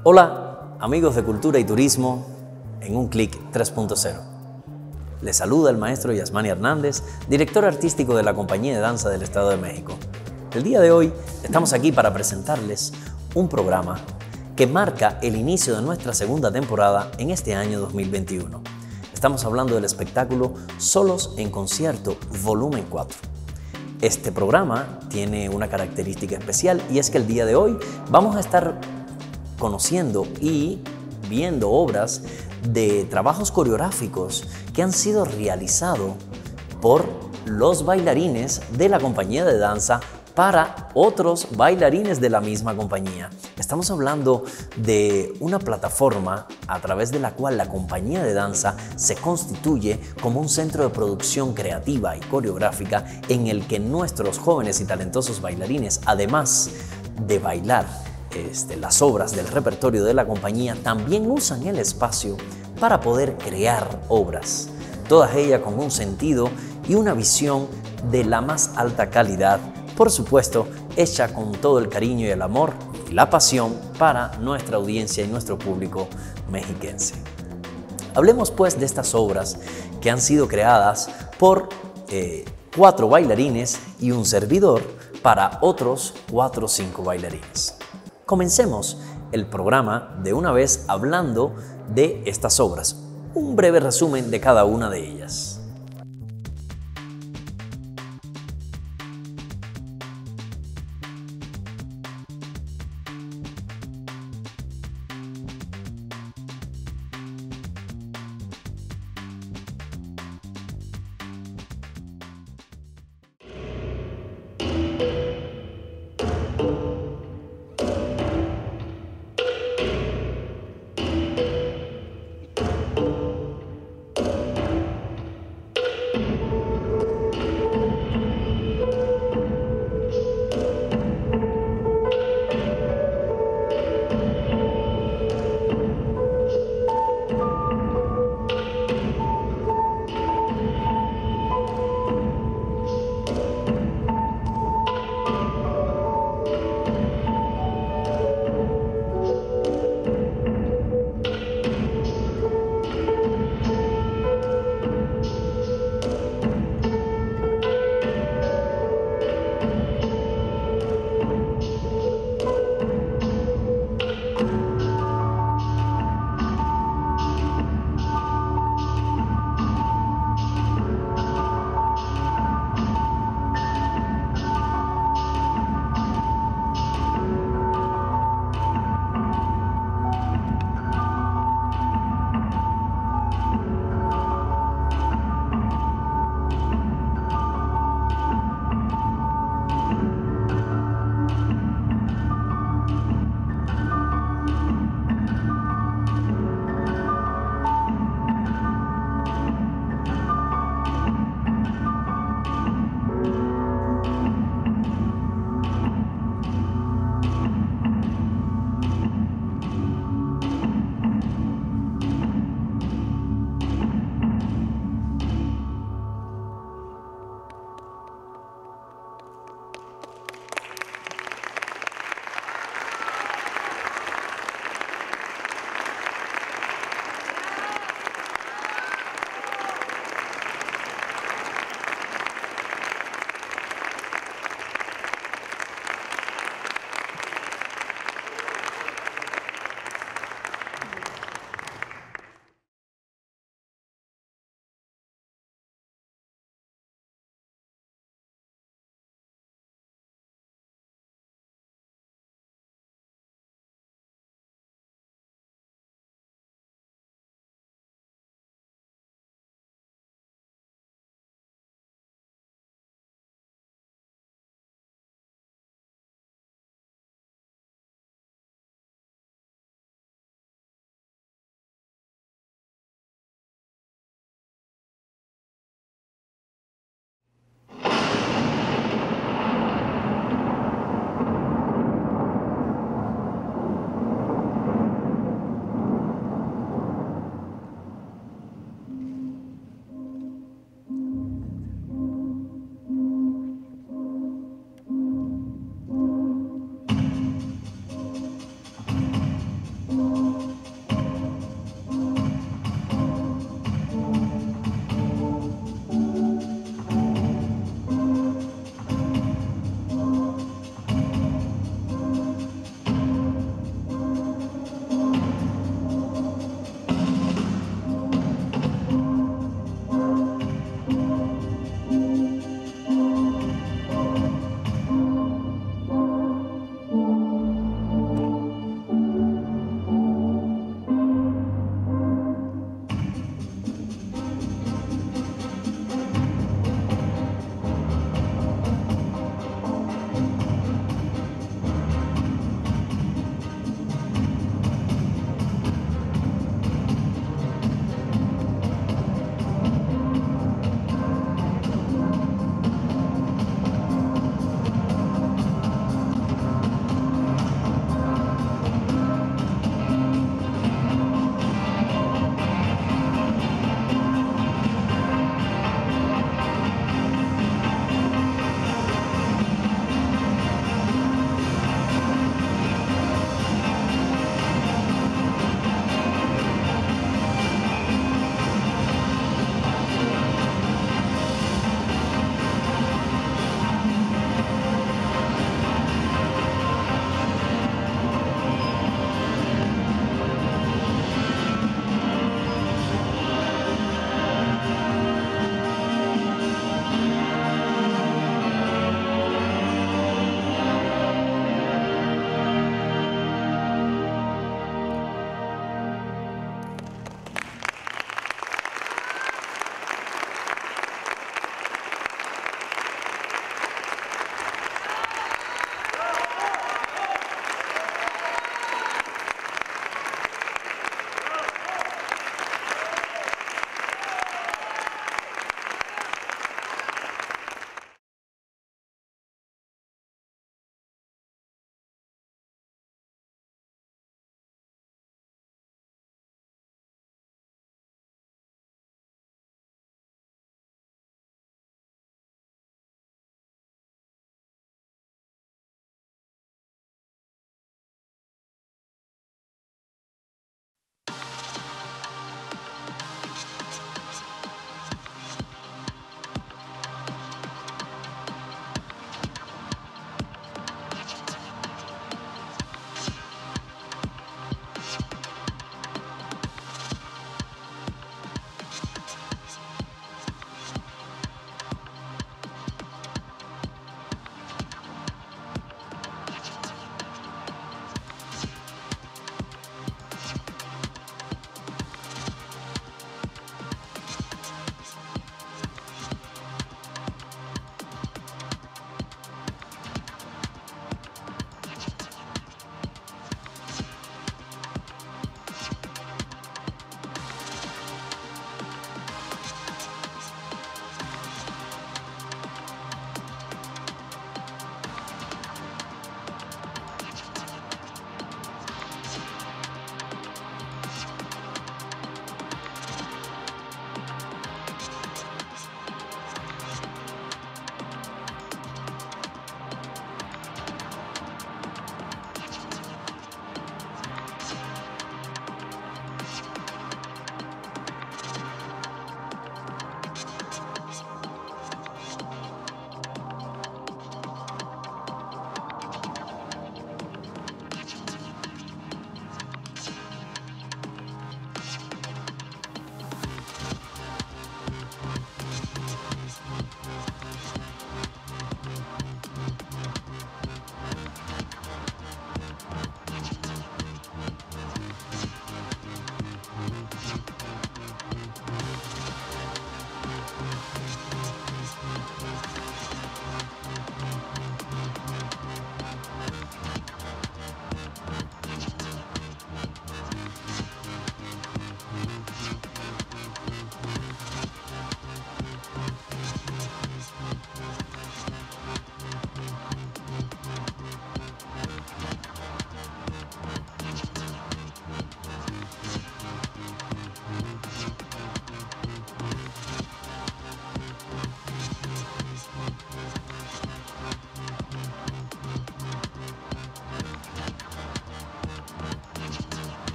Hola, amigos de Cultura y Turismo en un clic 3.0. Les saluda el maestro Yasmani Hernández, director artístico de la Compañía de Danza del Estado de México. El día de hoy estamos aquí para presentarles un programa que marca el inicio de nuestra segunda temporada en este año 2021. Estamos hablando del espectáculo Solos en Concierto, volumen 4. Este programa tiene una característica especial y es que el día de hoy vamos a estar conociendo y viendo obras de trabajos coreográficos que han sido realizados por los bailarines de la compañía de danza para otros bailarines de la misma compañía. Estamos hablando de una plataforma a través de la cual la compañía de danza se constituye como un centro de producción creativa y coreográfica en el que nuestros jóvenes y talentosos bailarines, además de bailar las obras del repertorio de la compañía, también usan el espacio para poder crear obras, todas ellas con un sentido y una visión de la más alta calidad, por supuesto, hecha con todo el cariño y el amor y la pasión para nuestra audiencia y nuestro público mexiquense. Hablemos pues de estas obras que han sido creadas por 4 bailarines y un servidor para otros 4 o 5 bailarines. Comencemos el programa de una vez hablando de estas obras. Un breve resumen de cada una de ellas.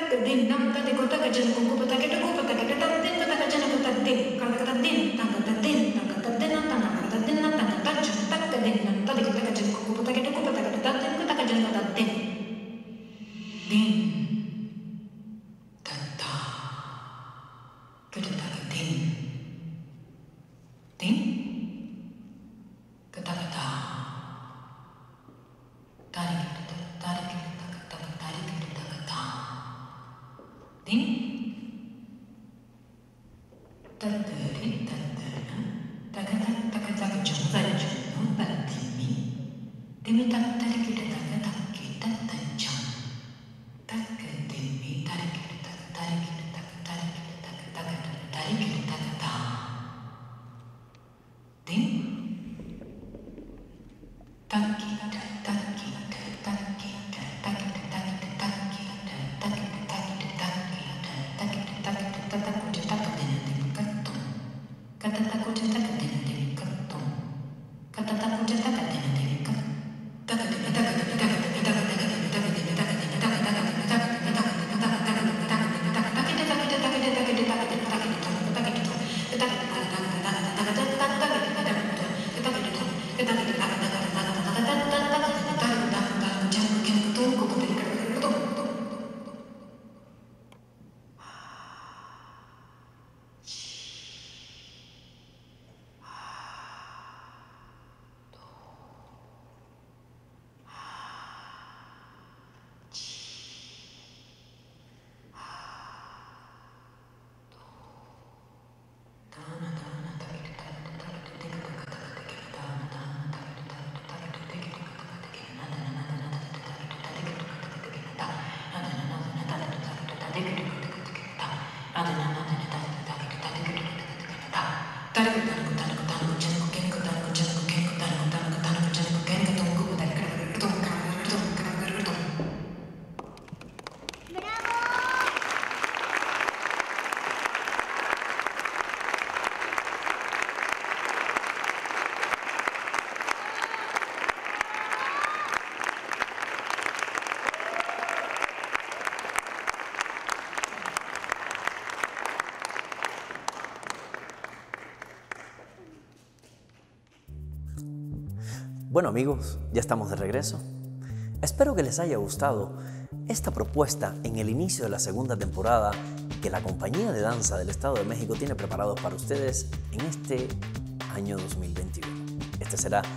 Bueno amigos, ya estamos de regreso. Espero que les haya gustado esta propuesta en el inicio de la segunda temporada que la Compañía de Danza del Estado de México tiene preparados para ustedes en este año 2021. Este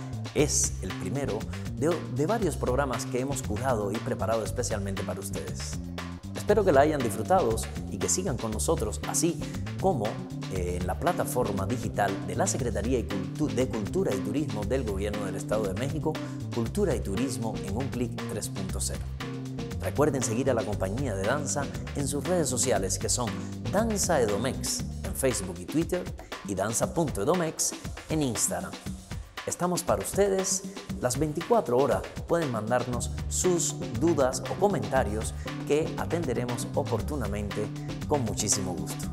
es el primero de varios programas que hemos curado y preparado especialmente para ustedes. Espero que la hayan disfrutado y que sigan con nosotros, así como en la plataforma digital de la Secretaría de Cultura y Turismo del Gobierno del Estado de México, Cultura y Turismo en un clic 3.0. Recuerden seguir a la Compañía de Danza en sus redes sociales, que son Danza Edomex en Facebook y Twitter y danza.edomex en Instagram. Estamos para ustedes las 24 horas. Pueden mandarnos sus dudas o comentarios que atenderemos oportunamente con muchísimo gusto.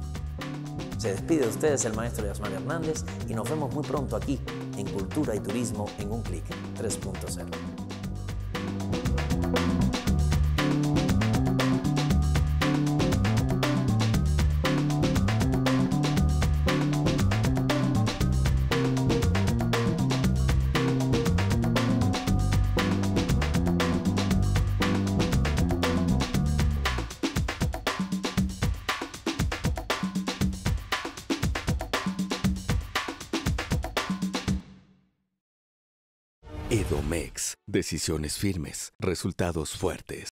Se despide de ustedes el maestro Yasmani Hernández y nos vemos muy pronto aquí en Cultura y Turismo en un clic 3.0. Edomex. Decisiones firmes, resultados fuertes.